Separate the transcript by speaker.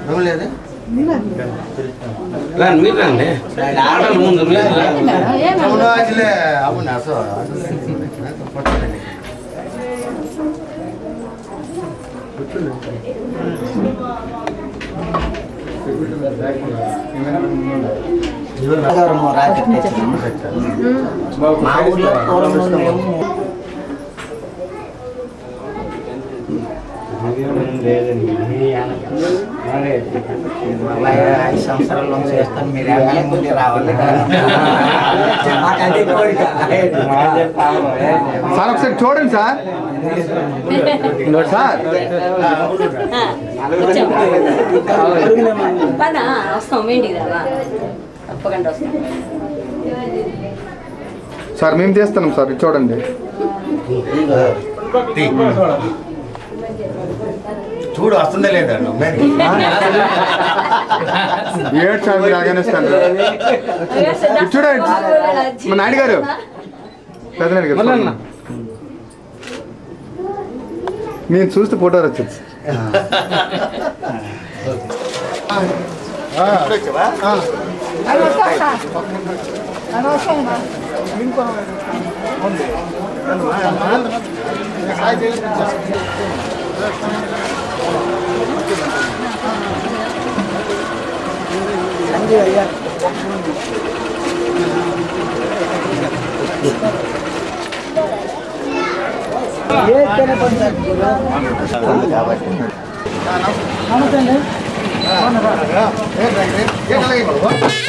Speaker 1: మీరండి ఆటలు ముందు
Speaker 2: మా ఊర్లో లేదండి 5 సంవత్సరాల నుంచి చేస్తాను మీరు ఎమ్మెల్యే ముందే రావాలి
Speaker 3: సార్ ఒకసారి చూడండి సార్ సార్ సార్ మేము చేస్తున్నాం సార్ చూడండి
Speaker 4: చూడు వస్తుందా లేదా
Speaker 3: ఏడ్చాలి రాగానేస్తాను చూడండి మా నాయుడు గారు పెద్దనాయుడు గారు నేను చూస్తే ఫోటో వచ్చేది
Speaker 2: నమస్తే